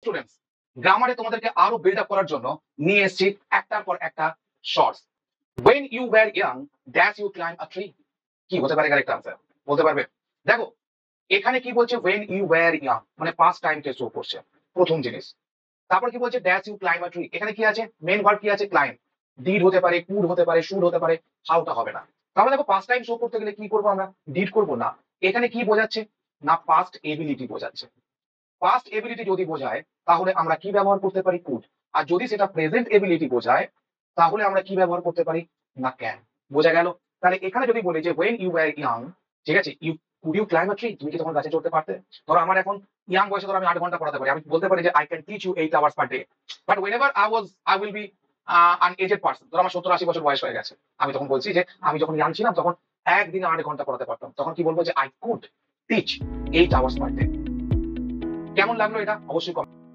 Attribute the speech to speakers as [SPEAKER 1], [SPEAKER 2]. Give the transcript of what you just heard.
[SPEAKER 1] Students, গ্রামারে তোমাদেরকে আরো build up করার জন্য নিয়ে এসেছি একটার পর একটা shorts. when you were young dash you climb a tree, কি হতে পারে কারেক্ট আনসার? বলতে পারবে? দেখো এখানে কি বলছে, when you were young মানে পাস্ট টাইম কে শো করছে প্রথম জিনিস। তারপর কি বলছে, dash you climb a tree, এখানে কি আছে, মেন ভার্ব কি আছে, ক্লাইম। ডিড হতে পারে, কুড হতে পারে, শুড হতে পারে, হাউটা হবে না। তাহলে দেখো পাস্ট টাইম শো করতে গেলে কি করবো আমরা, ডিড করবো না। এখানে কি বোঝাচ্ছে না, পাস্ট এবিলিটি বোঝাচ্ছে। পাস্ট এবিলিটি যদি বোঝায় তাহলে আমরা কি ব্যবহার করতে পারি, কুড। আর যদি সেটা প্রেজেন্ট এবিলিটি বোঝায় তাহলে আমরা কি ব্যবহার করতে পারি, না ক্যান। বোঝা গেল? তাহলে এখানে যদি বলি যে when you were young, ঠিক আছে, could you climb a tree, তুমি কি তখন গাছে চড়তে পারতে? ধরো আমার এখন ইয়াং বয়সে ধরো আমি 8 ঘন্টা পড়াতে পারি, আমি বলতে পারি যে I can teach you 8 hours per day, but whenever I will be an aged person, ধরো আমার 70-80 বছর বয়স হয়ে গেছে, আমি তখন বলছি যে আমি যখন ইয়াং ছিলাম তখন একদিনে 8 ঘন্টা পড়াতে পারতাম, তখন কি বলবো যে I could teach 8 hours per day। কেমন লাগলো এটা অবশ্যই